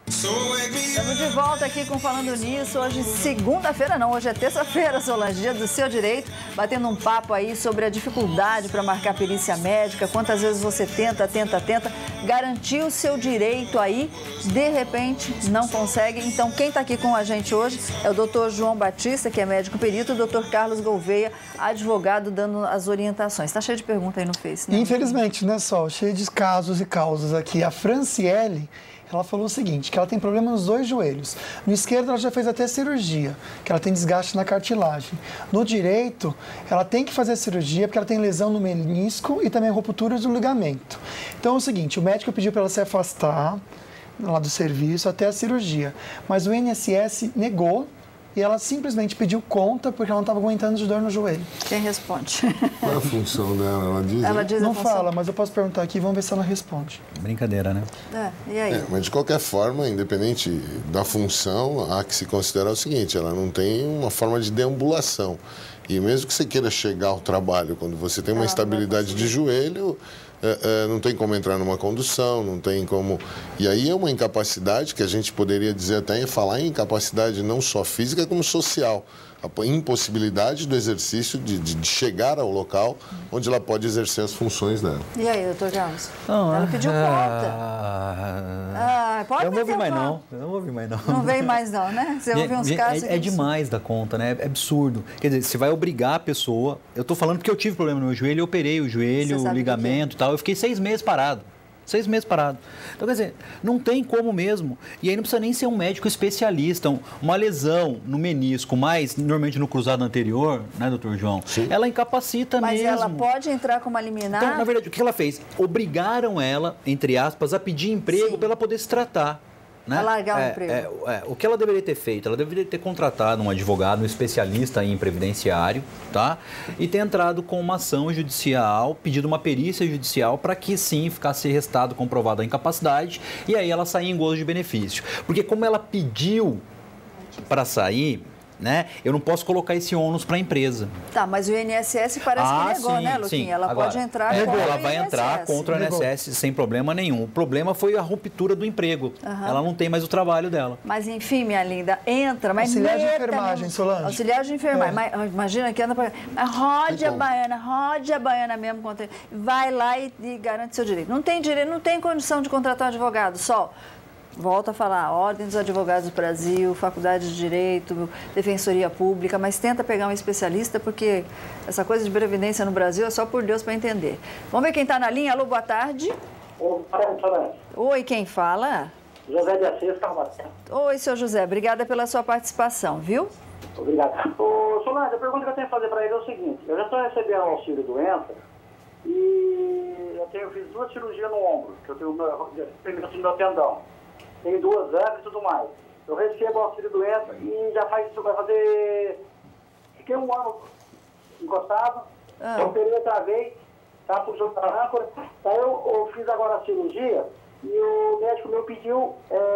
Estamos de volta aqui com Falando Nisso. Hoje, segunda-feira não, hoje é terça-feira, Solange, dia do seu direito, batendo um papo aí sobre a dificuldade para marcar perícia médica, quantas vezes você tenta, garantir o seu direito aí, de repente não consegue. Então, quem está aqui com a gente hoje é o doutor João Batista, que é médico perito, e o doutor Carlos Gouveia, advogado, dando as orientações. Está cheio de perguntas aí no Face, né? Infelizmente, né, Sol? Cheio de casos e causas aqui. A Franciele, ela falou o seguinte, que ela tem problema nos dois joelhos. No esquerdo, ela já fez até cirurgia, que ela tem desgaste na cartilagem. No direito, ela tem que fazer cirurgia porque ela tem lesão no menisco e também ruptura do ligamento. Então, é o seguinte, o médico pediu para ela se afastar lá do serviço até a cirurgia, mas o INSS negou e ela simplesmente pediu conta porque ela não estava aguentando de dor no joelho. Quem responde? Qual é a função dela? Ela diz? Ela diz não a função. fala, mas eu posso perguntar aqui, vamos ver se ela responde. Brincadeira, né? E aí? Mas de qualquer forma, independente da função, há que se considerar o seguinte, ela não tem uma forma de deambulação. E mesmo que você queira chegar ao trabalho, quando você tem uma instabilidade de joelho, não tem como entrar numa condução, não tem como... E aí é uma incapacidade que a gente poderia dizer até em falar em incapacidade não só física, como social. A impossibilidade do exercício de chegar ao local onde ela pode exercer as funções dela. E aí, doutor Carlos? Ela pediu conta. Pode eu não vou ouvir mais conta. não. Eu não vou ouvir mais não. Não vem mais não, né? Você ouve uns casos... É demais da conta, né? É absurdo. Quer dizer, você vai obrigar a pessoa... Eu tô falando porque eu tive problema no meu joelho, eu operei o joelho, o ligamento e tal. Eu fiquei 6 meses parado. 6 meses parado. Então, quer dizer, não tem como mesmo. E aí não precisa nem ser um médico especialista. Uma lesão no menisco, mais normalmente no cruzado anterior, né, doutor João? Sim. Ela incapacita mesmo. Mas ela pode entrar com uma liminar? Então, na verdade, o que ela fez? Obrigaram ela, entre aspas, a pedir emprego para ela poder se tratar. Né? A largar o emprego. O que ela deveria ter feito? Ela deveria ter contratado um advogado, um especialista em previdenciário, tá? E ter entrado com uma ação judicial, pedido uma perícia judicial para que sim ficasse restado comprovada a incapacidade e aí ela sair em gozo de benefício. Porque como ela pediu para sair, né? Eu não posso colocar esse ônus para a empresa. Tá, mas o INSS parece que negou, sim, né, Luquinha? Sim. Ela Agora, pode entrar contra o INSS. Ela vai entrar contra o INSS sem problema nenhum. O problema foi a ruptura do emprego. Ela não tem mais o trabalho dela. Mas enfim, minha linda, entra, mas auxiliar de enfermagem, Solange. Auxiliar de enfermagem. Mas, imagina que anda para... Rode a baiana mesmo. Vai lá e garante seu direito. Não tem direito, não tem condição de contratar um advogado, só... Volto a falar, Ordem dos Advogados do Brasil, Faculdade de Direito, Defensoria Pública, mas tenta pegar um especialista, porque essa coisa de previdência no Brasil é só por Deus para entender. Vamos ver quem está na linha. Alô, boa tarde. Oi, quem fala? José de Assis, Carvalho. Oi, seu José, obrigada pela sua participação, viu? Obrigado. Ô, Solange, a pergunta que eu tenho que fazer para ele é o seguinte, eu já estou recebendo auxílio doença e eu fiz 2 cirurgias no ombro, que eu tenho o meu tendão. Tem 2 anos e tudo mais. Eu recebo auxílio doença e já vai fazer... Fiquei 1 ano encostado, eu operei outra vez, tá, puxou para âncora. Aí eu fiz agora a cirurgia e o médico meu pediu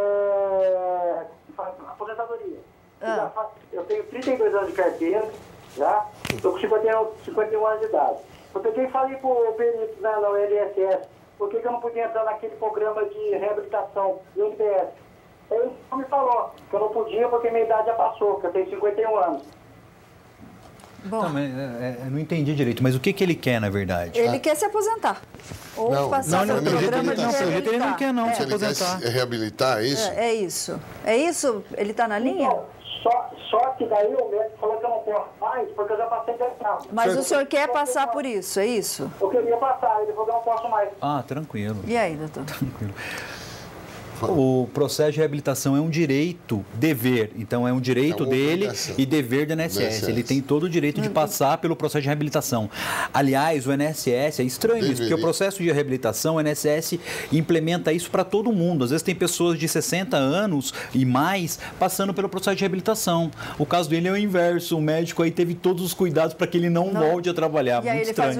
aposentadoria. Eu tenho 32 anos de carteira, já, estou com 51 anos de idade. Eu peguei e falei para o perito na INSS, por que eu não podia entrar naquele programa de reabilitação do UNDS? Ele me falou que eu não podia porque minha idade já passou, que eu tenho 51 anos. Bom, não entendi direito, mas o que ele quer, na verdade? Ele quer se aposentar. Ou Não, passar não, pelo não, programa de reabilitar. ele não quer não se Ele quer aposentar. se reabilitar, é isso? É isso. É isso? Ele está na linha? Então, só que daí o médico falou que eu não posso mais, porque eu já passei 10 anos. Mas o senhor quer passar por isso, é isso? Eu queria passar, ele falou que eu não posso mais. Ah, tranquilo. E aí, doutor? Tranquilo. O processo de reabilitação é um direito, dever. Então, é um direito dele e dever do INSS. Ele tem todo o direito de passar pelo processo de reabilitação. Aliás, o INSS, é estranho isso, porque o processo de reabilitação, o INSS implementa isso para todo mundo. Às vezes tem pessoas de 60 anos e mais passando pelo processo de reabilitação. O caso dele é o inverso. O médico aí teve todos os cuidados para que ele não volte a trabalhar. E aí ele faz o quê?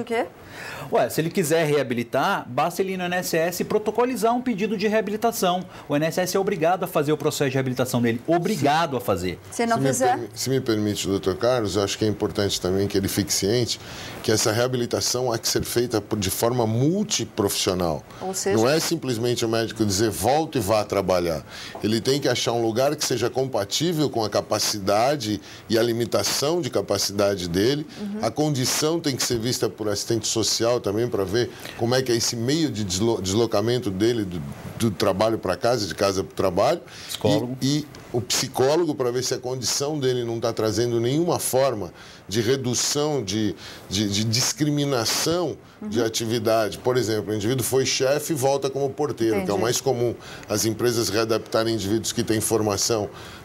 Se ele quiser reabilitar, basta ele ir no INSS e protocolizar um pedido de reabilitação. O INSS é obrigado a fazer o processo de reabilitação dele. Obrigado a fazer. Se não fizer... Se me permite, doutor Carlos, eu acho que é importante também que ele fique ciente que essa reabilitação há que ser feita de forma multiprofissional. Ou seja... Não é simplesmente o médico dizer volta e vá trabalhar. Ele tem que achar um lugar que seja compatível com a capacidade e a limitação de capacidade dele. A condição tem que ser vista por assistente social também para ver como é que é esse meio de deslocamento dele do trabalho para casa, de casa para o trabalho. Psicólogo. E o psicólogo para ver se a condição dele não está trazendo nenhuma forma de redução, de discriminação de atividade. Por exemplo, o indivíduo foi chefe e volta como porteiro, Entendi. que é o mais comum. As empresas readaptarem indivíduos que têm formação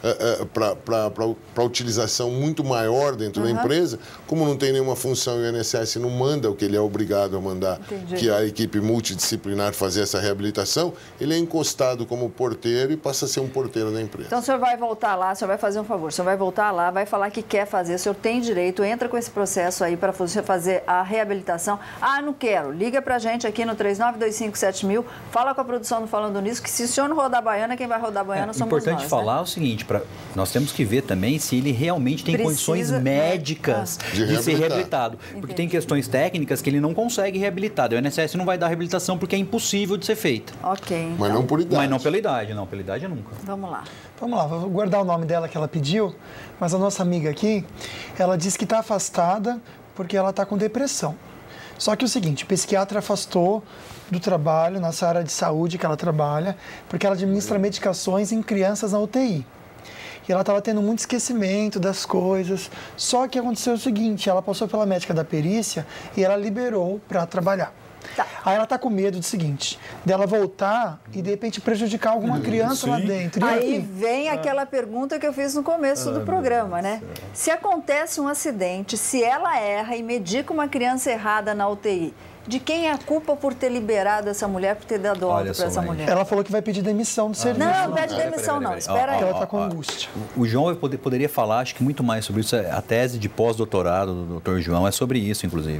para utilização muito maior dentro da empresa. Como não tem nenhuma função e o INSS não manda o que ele é obrigado a mandar, que é a equipe multidisciplinar fazer essa reabilitação, ele é encostado como porteiro e passa a ser um porteiro da empresa. Então, o senhor vai voltar lá, o senhor vai fazer um favor, o senhor vai voltar lá, vai falar que quer fazer, o senhor tem direito, entra com esse processo aí para você fazer a reabilitação. Ah, não quero, liga pra gente aqui no 39257000, fala com a produção do Falando Nisso, que se o senhor não rodar a baiana, quem vai rodar a baiana somos nós. É importante falar o seguinte, nós temos que ver também se ele realmente tem condições médicas de ser reabilitado. Porque tem questões técnicas que ele não consegue reabilitar. O INSS não vai dar reabilitação porque é impossível de ser feita. Ok. Então, Mas não por idade. Mas não pela idade, não. Pela idade nunca. Vamos lá. Vamos lá, vou guardar o nome dela que ela pediu, mas a nossa amiga aqui, ela disse que está afastada porque ela está com depressão. Só que é o seguinte, o psiquiatra afastou do trabalho, nessa área de saúde que ela trabalha, porque ela administra medicações em crianças na UTI. E ela estava tendo muito esquecimento das coisas. Só que aconteceu o seguinte, ela passou pela médica da perícia e ela liberou para trabalhar. Tá. Aí ela está com medo do seguinte, dela voltar e de repente prejudicar alguma criança lá dentro. E Aí vem aquela pergunta que eu fiz no começo do programa, né? Se acontece um acidente, se ela erra e medica uma criança errada na UTI, de quem é a culpa por ter liberado essa mulher, por ter dado alta para essa mulher? Ela falou que vai pedir demissão do serviço. Não, pede demissão não, espera aí. Ela está com angústia. O João poderia falar, acho que muito mais sobre isso. A tese de pós-doutorado do doutor João é sobre isso, inclusive.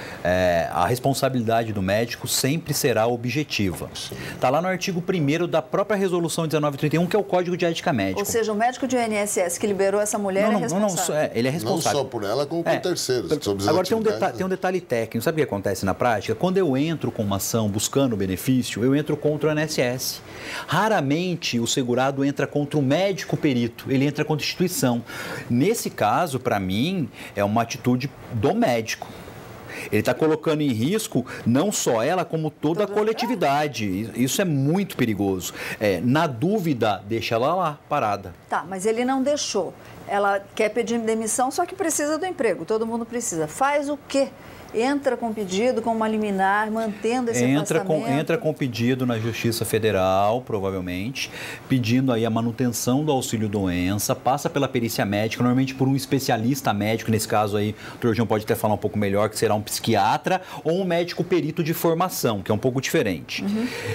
A responsabilidade do médico sempre será objetiva. Está lá no artigo 1º da própria resolução 1931, que é o Código de Ética Médica. Ou seja, o médico de INSS que liberou essa mulher é responsável. Ele é responsável. Não só por ela, como por terceiros. Agora tem um detalhe técnico. Sabe o que acontece na prática? Quando eu entro com uma ação buscando benefício, eu entro contra o INSS. Raramente o segurado entra contra o médico perito, ele entra contra a instituição. Nesse caso, para mim, é uma atitude do médico. Ele está colocando em risco não só ela, como toda a coletividade. Isso é muito perigoso. Na dúvida, deixa ela lá, parada. Tá, mas ele não deixou. Ela quer pedir demissão, só que precisa do emprego. Todo mundo precisa. Faz o quê? Entra com pedido, com uma liminar, mantendo esse afastamento? Entra com pedido na Justiça Federal, provavelmente, pedindo aí a manutenção do auxílio-doença, passa pela perícia médica, normalmente por um especialista médico, nesse caso aí, o doutor João pode até falar um pouco melhor, que será um psiquiatra ou um médico perito de formação, que é um pouco diferente.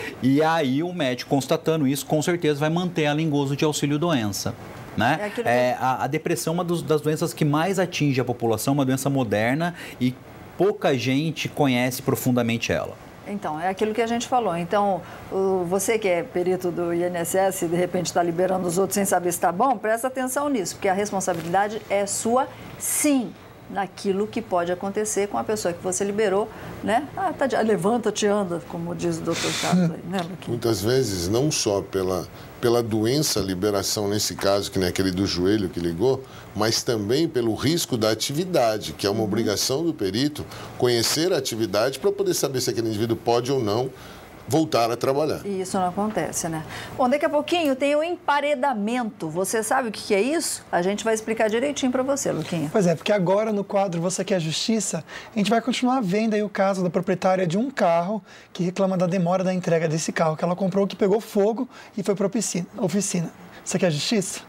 E aí o médico, constatando isso, com certeza vai manter ela em gozo de auxílio-doença. Né? A depressão é uma das doenças que mais atinge a população, uma doença moderna e pouca gente conhece profundamente ela. Então, é aquilo que a gente falou. Então, você que é perito do INSS e de repente está liberando os outros sem saber se está bom, presta atenção nisso, porque a responsabilidade é sua, sim, naquilo que pode acontecer com a pessoa que você liberou, né? Levanta-te, anda, como diz o doutor Carlos aí, né, Luquinha? Muitas vezes, não só pela doença, liberação nesse caso, que nem aquele do joelho que ligou, mas também pelo risco da atividade, que é uma obrigação do perito conhecer a atividade para poder saber se aquele indivíduo pode ou não voltar a trabalhar. E isso não acontece, né? Bom, daqui a pouquinho tem o emparedamento. Você sabe o que é isso? A gente vai explicar direitinho para você, Luquinha. Pois é, porque agora no quadro Você Quer Justiça, a gente vai continuar vendo aí o caso da proprietária de um carro que reclama da demora da entrega desse carro que ela comprou, que pegou fogo e foi para a oficina. Você quer justiça?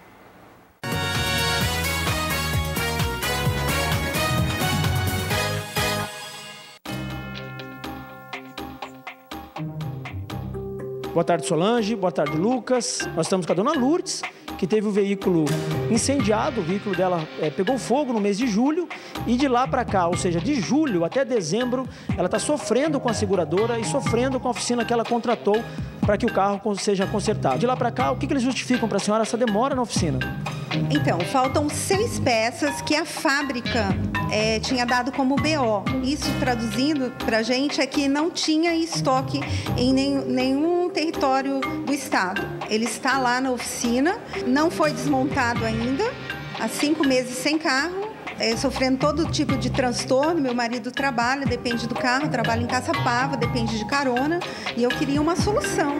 Boa tarde, Solange. Boa tarde, Lucas. Nós estamos com a dona Lourdes, que teve o veículo incendiado, o veículo dela pegou fogo no mês de julho e de lá para cá, ou seja, de julho até dezembro, ela está sofrendo com a seguradora e sofrendo com a oficina que ela contratou para que o carro seja consertado. De lá para cá, o que eles justificam para a senhora essa demora na oficina? Então, faltam 6 peças que a fábrica tinha dado como BO. Isso, traduzindo para a gente, é que não tinha estoque em nenhum território do estado. Ele está lá na oficina, não foi desmontado ainda, há 5 meses sem carro, sofrendo todo tipo de transtorno. Meu marido trabalha, depende do carro, trabalha em Caçapava, depende de carona, e eu queria uma solução.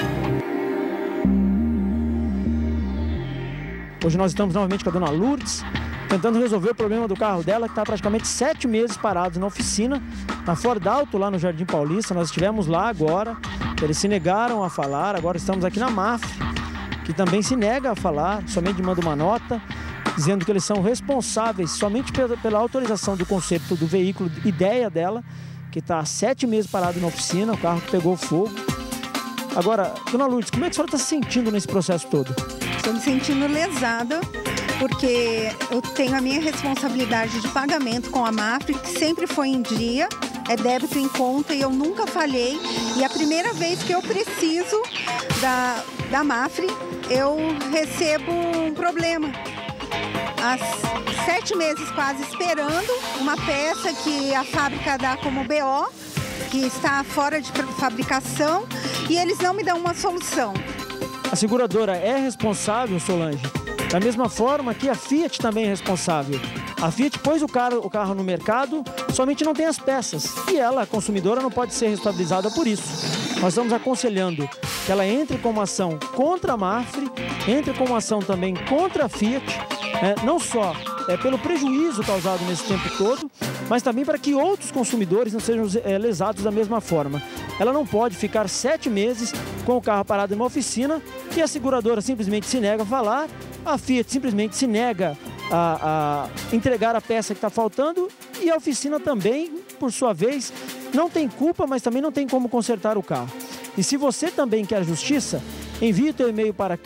Hoje nós estamos novamente com a dona Lourdes, tentando resolver o problema do carro dela, que está praticamente 7 meses parado na oficina, na Ford Auto, lá no Jardim Paulista. Nós estivemos lá agora, eles se negaram a falar, agora estamos aqui na Mafre, que também se nega a falar, somente manda uma nota, dizendo que eles são responsáveis somente pela autorização do conserto do veículo, ideia dela, que está há 7 meses parado na oficina, o carro que pegou fogo. Agora, dona Lourdes, como é que a senhora está se sentindo nesse processo todo? Estou me sentindo lesada, porque eu tenho a minha responsabilidade de pagamento com a Mafre, que sempre foi em dia, é débito em conta e eu nunca falhei. E a primeira vez que eu preciso da Mafre, eu recebo um problema. Há 7 meses quase esperando uma peça que a fábrica dá como BO, que está fora de fabricação, e eles não me dão uma solução. A seguradora é responsável, Solange, da mesma forma que a Fiat também é responsável. A Fiat pôs o carro no mercado, somente não tem as peças. E ela, a consumidora, não pode ser responsabilizada por isso. Nós estamos aconselhando que ela entre com uma ação contra a Mafre, entre com uma ação também contra a Fiat, não só pelo prejuízo causado nesse tempo todo, mas também para que outros consumidores não sejam lesados da mesma forma. Ela não pode ficar 7 meses com o carro parado em uma oficina e a seguradora simplesmente se nega a falar, a Fiat simplesmente se nega a entregar a peça que está faltando e a oficina também, por sua vez, não tem culpa, mas também não tem como consertar o carro. E se você também quer justiça, envie o teu e-mail para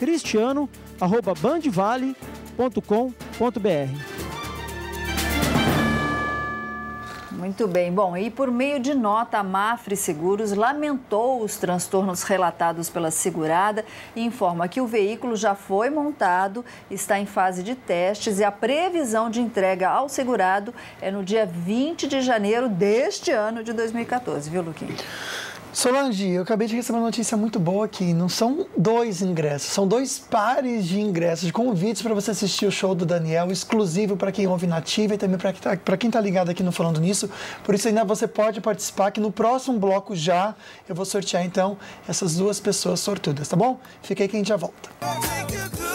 cristiano@bandvale.com.br. Muito bem. Bom, e por meio de nota, a Mafre Seguros lamentou os transtornos relatados pela segurada e informa que o veículo já foi montado, está em fase de testes e a previsão de entrega ao segurado é no dia 20 de janeiro deste ano de 2014, viu, Luquinha? Solange, eu acabei de receber uma notícia muito boa aqui. Não são 2 ingressos, são 2 pares de ingressos, de convites para você assistir o show do Daniel, exclusivo para quem ouve Nativa e também para quem está ligado aqui no Falando Nisso. Por isso ainda você pode participar, que no próximo bloco já eu vou sortear então essas 2 pessoas sortudas, tá bom? Fica aí que a gente já volta.